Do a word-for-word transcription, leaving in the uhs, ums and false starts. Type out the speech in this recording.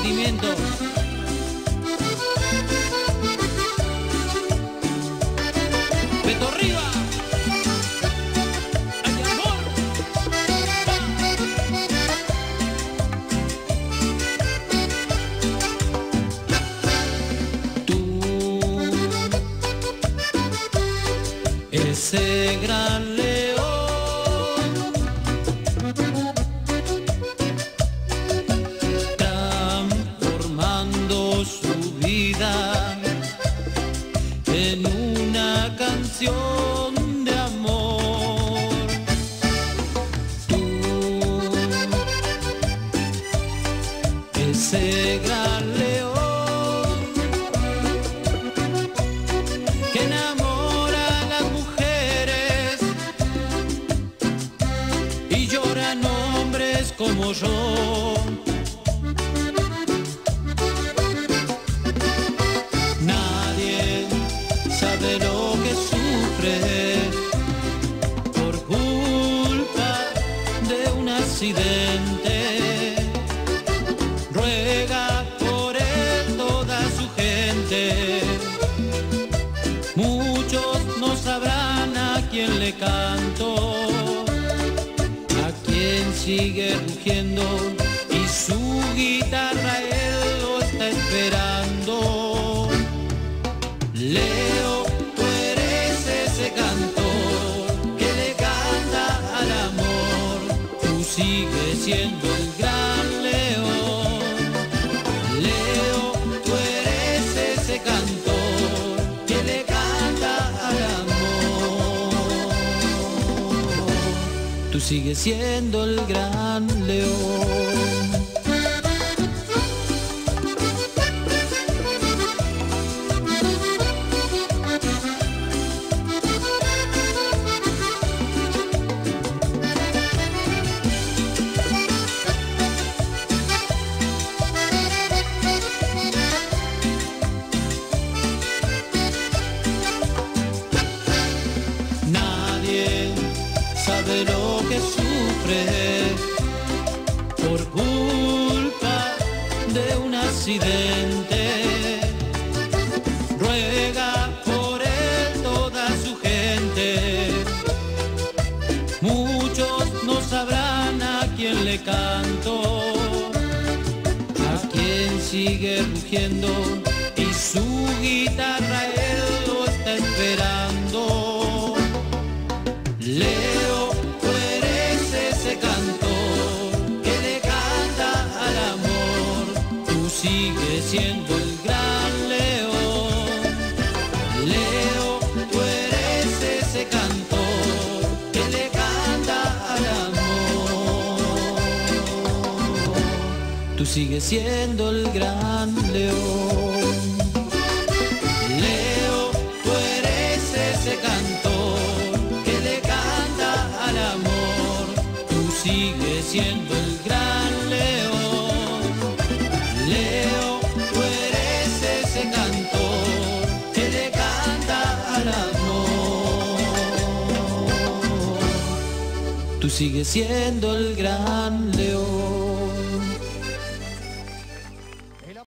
sentimiento. Beto arriba. ¡Ay, amor! Tú, ese gran león, transformando su vida en una canción de amor. Tú, ese gran león que enamora a las mujeres y lloran hombres como yo. Nadie sabe lo que sufre por culpa de un accidente. Ruega por él toda su gente. Muchos no sabrán a quién le canto, a quien sigue rugiendo y su guitarra él lo está esperando. Leo, tú eres ese cantor que le canta al amor. Tú sigues siendo el gran león. Leo, tú eres ese cantor que le canta al amor. Tú sigues siendo el gran león. Nadie sabe lo que sufre por culpa de un accidente. Ruega por él toda su gente. Muchos no sabrán a quién le canto, a quien sigue rugiendo y su guitarra él lo está esperando. Leo, tú eres ese cantor que le canta al amor. Tú sigues siendo el gran león. Leo, tú eres ese cantor que le canta al amor. Tú sigues siendo el gran león. Leo, tú eres ese cantor que le canta al amor. Tú sigues siendo el gran león. Leo, tú eres ese cantor que le canta al amor. Tú sigues siendo el gran león.